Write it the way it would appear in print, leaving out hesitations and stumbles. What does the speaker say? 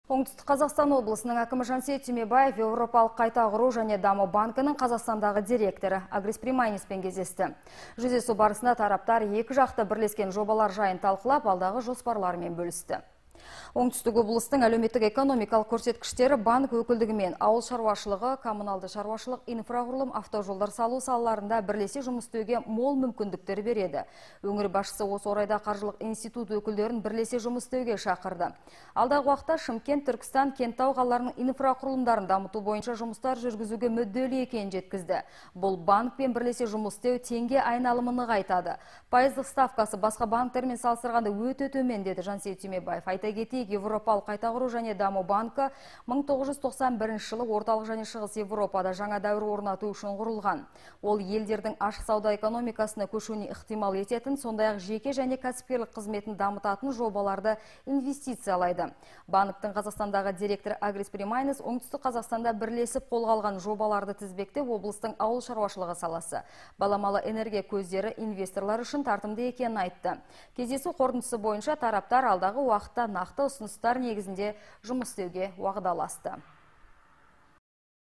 Оңтүстік Қазақстан облысының әкімі Жансейіт Түймебаев Еуропалық қайта құру және даму банкінің Қазақстандағы директоры Агрис Прейманиспен кездесті. Жүздесу барысында тараптар екі жақты бірлескен жобалар жайын талқылап, алдағы жоспарларымен бөлісті. Оңтүстік облыстың әлеуметтік экономикалық көрсеткіштері банк өкілдігімен ауыл шаруашылығы, коммуналды шаруашылық, инфрақұрылым, автожолдар салу салаларында бірлесе жұмыс істеуге мол мүмкіндіктер береді. Өңір басшысы осы орайда қаржылық институт өкілдерін бірлесе жұмыс істеуге шақырды. Алдағы уақытта Шымкент, Түркістан, Кентау қалаларының инфрақұрылымдарын дамыту бойынша жұмыстар жүргізуге мүдделі екенін жеткізді. Бұл банкпен бірлесе жұмыс істеу теңге айналымын нығайтады. Пайыздық ставкасы басқа банктермен салыстырғанда өте төмен, деді Жансейіт Түймебаев. Айта кетейік, Еуропалық қайта құру және даму банкі 1991 жылы орталық және шығыс Еуропада жаңа дәуір орнату үшін құрылған. Ол елдердің ашық сауда экономикасына көшуіне ықтимал ететін, сондай-ақ жеке және кәсіпкерлік қызметін дамытатын жобаларды инвестициялайды. Банктың Қазақстандағы директоры Агрис Прейманис оңтүстік Қазақстанда бірлесіп қолға алған жобаларды тізбектеп, облыстың ауыл шаруашылығы саласы, баламалы энергия көздері инвесторлар үшін тартымды екенін айтты. Кездесу қорытындысы бойынша тараптар алдағы уақытта нақты ұсыныстар негізінде жұмыс істеуге уағдаласты.